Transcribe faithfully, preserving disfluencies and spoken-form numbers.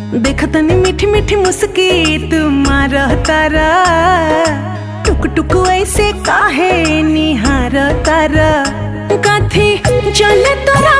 देखतनी मीठी मीठी मुस्की तुम्हार तारा, टुक टुक ऐसे काहे निहार तारा, कथी चले तोरा